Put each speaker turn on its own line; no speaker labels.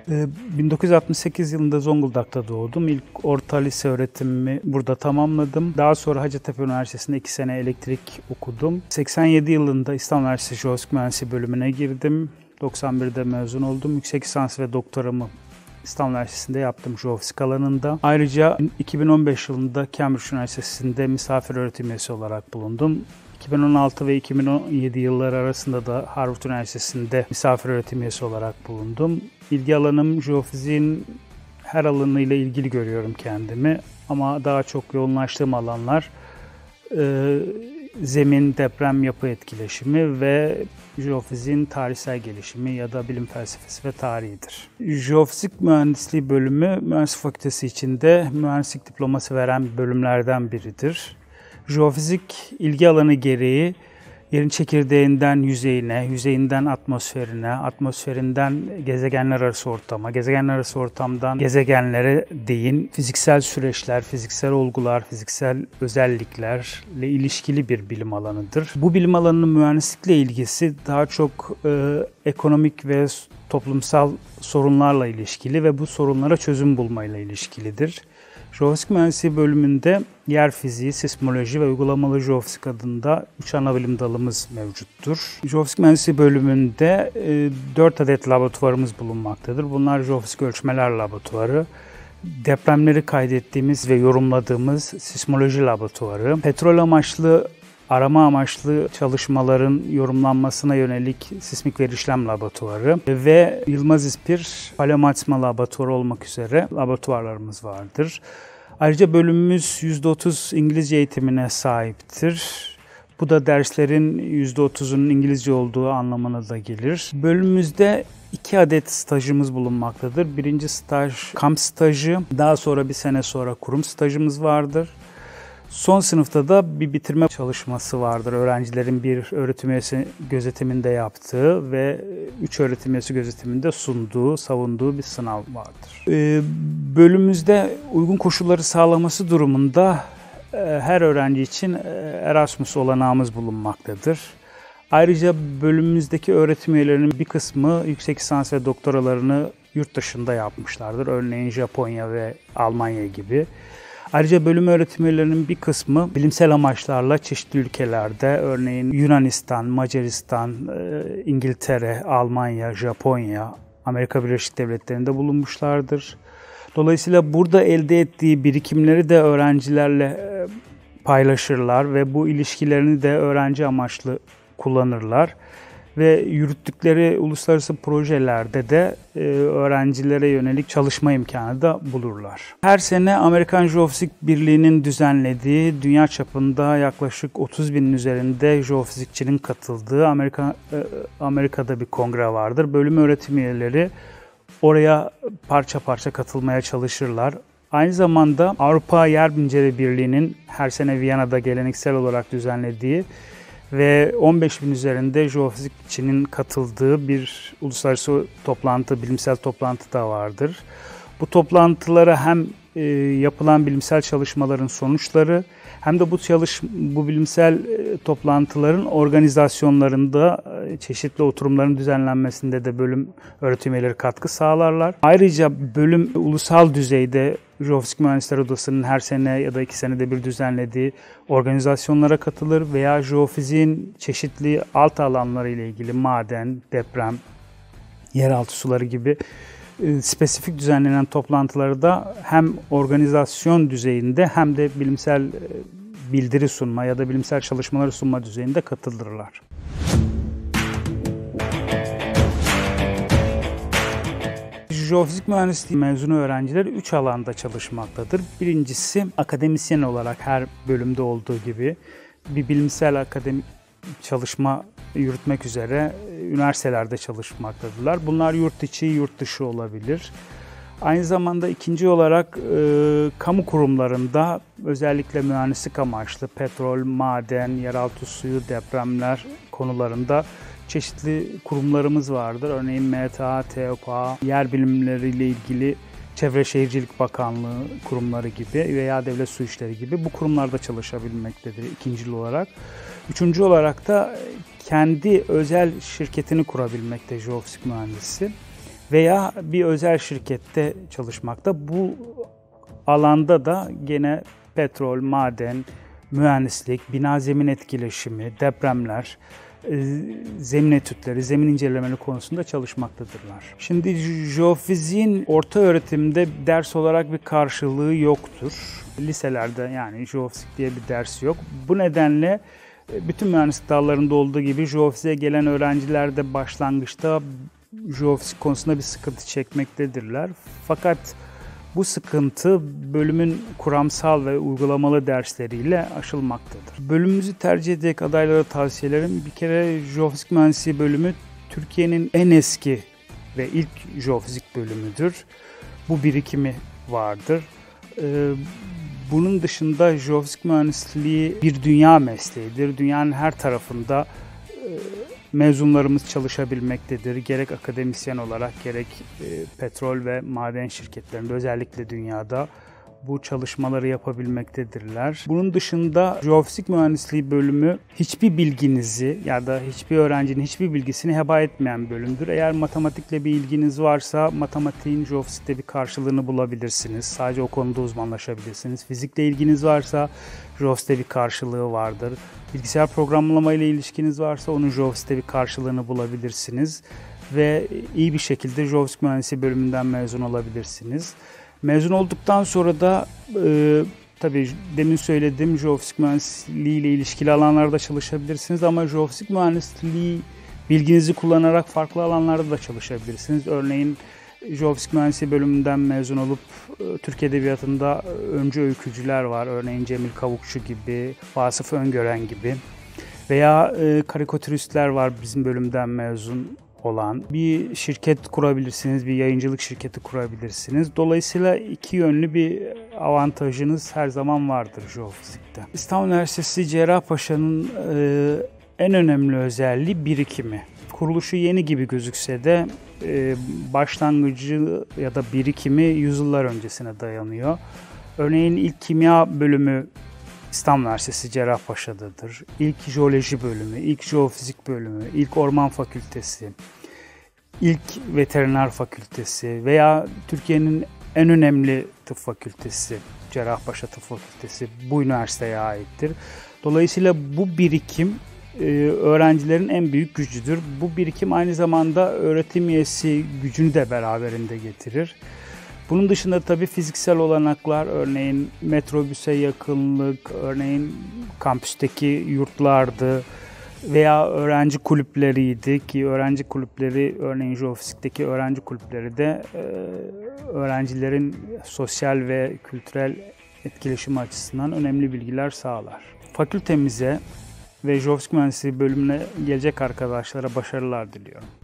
1968 yılında Zonguldak'ta doğdum. İlk orta lise öğretimimi burada tamamladım. Daha sonra Hacettepe Üniversitesi'nde 2 sene elektrik okudum. 87 yılında İstanbul Üniversitesi Jeofizik Mühendisliği bölümüne girdim. 91'de mezun oldum. Yüksek lisans ve doktoramı İstanbul Üniversitesi'nde yaptım jeofizik alanında. Ayrıca 2015 yılında Cambridge Üniversitesi'nde misafir öğretim üyesi olarak bulundum. 2016 ve 2017 yılları arasında da Harvard Üniversitesi'nde misafir öğretim üyesi olarak bulundum. İlgi alanım jeofiziğin her alanıyla ilgili görüyorum kendimi. Ama daha çok yoğunlaştığım alanlar zemin, deprem, yapı etkileşimi ve jeofiziğin tarihsel gelişimi ya da bilim felsefesi ve tarihidir. Jeofizik Mühendisliği bölümü Mühendislik Fakültesi içinde mühendislik diploması veren bölümlerden biridir. Jeofizik ilgi alanı gereği yerin çekirdeğinden yüzeyine, yüzeyinden atmosferine, atmosferinden gezegenler arası ortama, gezegenler arası ortamdan gezegenlere değin fiziksel süreçler, fiziksel olgular, fiziksel özelliklerle ilişkili bir bilim alanıdır. Bu bilim alanının mühendislikle ilgisi daha çok ekonomik ve toplumsal sorunlarla ilişkili ve bu sorunlara çözüm bulmayla ilişkilidir. Jeofizik Mühendisliği bölümünde yer fiziği, sismoloji ve uygulamalı jeofizik adında 3 ana bilim dalımız mevcuttur. Jeofizik Mühendisliği bölümünde 4 adet laboratuvarımız bulunmaktadır. Bunlar jeofizik ölçmeler laboratuvarı, depremleri kaydettiğimiz ve yorumladığımız sismoloji laboratuvarı, petrol amaçlı arama amaçlı çalışmaların yorumlanmasına yönelik sismik veri işlem laboratuvarı ve Yılmaz İspir paleomatizma laboratuvarı olmak üzere laboratuvarlarımız vardır. Ayrıca bölümümüz %30 İngilizce eğitimine sahiptir. Bu da derslerin %30'unun İngilizce olduğu anlamına da gelir. Bölümümüzde 2 adet stajımız bulunmaktadır. Birinci staj kamp stajı, daha sonra bir sene sonra kurum stajımız vardır. Son sınıfta da bir bitirme çalışması vardır. Öğrencilerin bir öğretim üyesi gözetiminde yaptığı ve 3 öğretim üyesi gözetiminde sunduğu, savunduğu bir sınav vardır. Bölümümüzde uygun koşulları sağlaması durumunda her öğrenci için Erasmus olanağımız bulunmaktadır. Ayrıca bölümümüzdeki öğretim üyelerinin bir kısmı yüksek lisans ve doktoralarını yurt dışında yapmışlardır. Örneğin Japonya ve Almanya gibi. Ayrıca bölüm öğretim üyelerinin bir kısmı bilimsel amaçlarla çeşitli ülkelerde, örneğin Yunanistan, Macaristan, İngiltere, Almanya, Japonya, Amerika Birleşik Devletleri'nde bulunmuşlardır. Dolayısıyla burada elde ettiği birikimleri de öğrencilerle paylaşırlar ve bu ilişkilerini de öğrenci amaçlı kullanırlar. Ve yürüttükleri uluslararası projelerde de öğrencilere yönelik çalışma imkanı da bulurlar. Her sene Amerikan Jeofizik Birliği'nin düzenlediği dünya çapında yaklaşık 30 binin üzerinde jeofizikçinin katıldığı Amerika'da bir kongre vardır. Bölüm öğretim üyeleri oraya parça parça katılmaya çalışırlar. Aynı zamanda Avrupa Yer Bilimcileri Birliği'nin her sene Viyana'da geleneksel olarak düzenlediği ve 15 bin üzerinde jeofizikçinin katıldığı bir uluslararası toplantı, bilimsel toplantı da vardır. Bu toplantılara hem yapılan bilimsel çalışmaların sonuçları hem de bu bilimsel toplantıların organizasyonlarında çeşitli oturumların düzenlenmesinde de bölüm öğretim üyeleri katkı sağlarlar. Ayrıca bölüm ulusal düzeyde Jeofizik Mühendisler Odası'nın her sene ya da 2 senede bir düzenlediği organizasyonlara katılır veya jeofiziğin çeşitli alt alanları ile ilgili maden, deprem, yeraltı suları gibi spesifik düzenlenen toplantıları da hem organizasyon düzeyinde hem de bilimsel bildiri sunma ya da bilimsel çalışmaları sunma düzeyinde katılırlar. Jeofizik mühendisliği mezunu öğrenciler 3 alanda çalışmaktadır. Birincisi akademisyen olarak her bölümde olduğu gibi bir bilimsel akademik çalışma yürütmek üzere üniversitelerde çalışmaktadırlar. Bunlar yurt içi, yurt dışı olabilir. Aynı zamanda ikinci olarak kamu kurumlarında özellikle mühendislik amaçlı petrol, maden, yeraltı suyu, depremler konularında çeşitli kurumlarımız vardır. Örneğin MTA, TEOKA, yer bilimleri ile ilgili Çevre Şehircilik Bakanlığı kurumları gibi veya Devlet Su İşleri gibi bu kurumlarda çalışabilmektedir ikincil olarak. Üçüncü olarak da kendi özel şirketini kurabilmekte jeofizik mühendisi. veya bir özel şirkette çalışmakta. Bu alanda da gene petrol, maden, mühendislik, bina zemin etkileşimi, depremler, zemin etütleri, zemin incelemeleri konusunda çalışmaktadırlar. Şimdi jeofiziğin orta öğretimde ders olarak bir karşılığı yoktur. Liselerde yani jeofizik diye bir ders yok. Bu nedenle bütün mühendislik dallarında olduğu gibi jeofiziğe gelen öğrenciler de başlangıçta jeofizik konusunda bir sıkıntı çekmektedirler. Fakat bu sıkıntı bölümün kuramsal ve uygulamalı dersleriyle aşılmaktadır. Bölümümüzü tercih edecek adaylara tavsiyelerim: bir kere jeofizik mühendisliği bölümü Türkiye'nin en eski ve ilk jeofizik bölümüdür. Bu birikimi vardır. Bunun dışında jeofizik mühendisliği bir dünya mesleğidir. Dünyanın her tarafında mezunlarımız çalışabilmektedir. Gerek akademisyen olarak gerek petrol ve maden şirketlerinde, özellikle dünyada bu çalışmaları yapabilmektedirler. Bunun dışında jeofizik mühendisliği bölümü hiçbir bilginizi ya da hiçbir öğrencinin hiçbir bilgisini heba etmeyen bir bölümdür. Eğer matematikle bir ilginiz varsa matematiğin jeofizikte bir karşılığını bulabilirsiniz. Sadece o konuda uzmanlaşabilirsiniz. Fizikle ilginiz varsa jeofizikte bir karşılığı vardır. Bilgisayar programlama ile ilişkiniz varsa onun jeofizikte bir karşılığını bulabilirsiniz. Ve iyi bir şekilde jeofizik mühendisliği bölümünden mezun olabilirsiniz. Mezun olduktan sonra da tabii demin söylediğim jeofizik mühendisliği ile ilişkili alanlarda çalışabilirsiniz ama jeofizik mühendisliği bilginizi kullanarak farklı alanlarda da çalışabilirsiniz. Örneğin jeofizik mühendisliği bölümünden mezun olup Türk Edebiyatı'nda öncü öykücüler var. Örneğin Cemil Kavukçu gibi, Vasıf Öngören gibi veya karikatüristler var bizim bölümden mezun olan. Bir şirket kurabilirsiniz, bir yayıncılık şirketi kurabilirsiniz. Dolayısıyla iki yönlü bir avantajınız her zaman vardır jeofizikte. İstanbul Üniversitesi Cerrahpaşa'nın en önemli özelliği birikimi. Kuruluşu yeni gibi gözükse de başlangıcı ya da birikimi yüzyıllar öncesine dayanıyor. Örneğin ilk kimya bölümü İstanbul Üniversitesi Cerrahpaşa'dadır. İlk jeoloji bölümü, ilk jeofizik bölümü, ilk orman fakültesi, ilk veteriner fakültesi veya Türkiye'nin en önemli tıp fakültesi, Cerrahpaşa Tıp Fakültesi bu üniversiteye aittir. Dolayısıyla bu birikim öğrencilerin en büyük gücüdür. Bu birikim aynı zamanda öğretim üyesi gücünü de beraberinde getirir. Bunun dışında tabii fiziksel olanaklar, örneğin metrobüse yakınlık, örneğin kampüsteki yurtlardı veya öğrenci kulüpleriydi ki öğrenci kulüpleri, örneğin jeofizikteki öğrenci kulüpleri de öğrencilerin sosyal ve kültürel etkileşimi açısından önemli bilgiler sağlar. Fakültemize ve jeofizik mühendisliği bölümüne gelecek arkadaşlara başarılar diliyorum.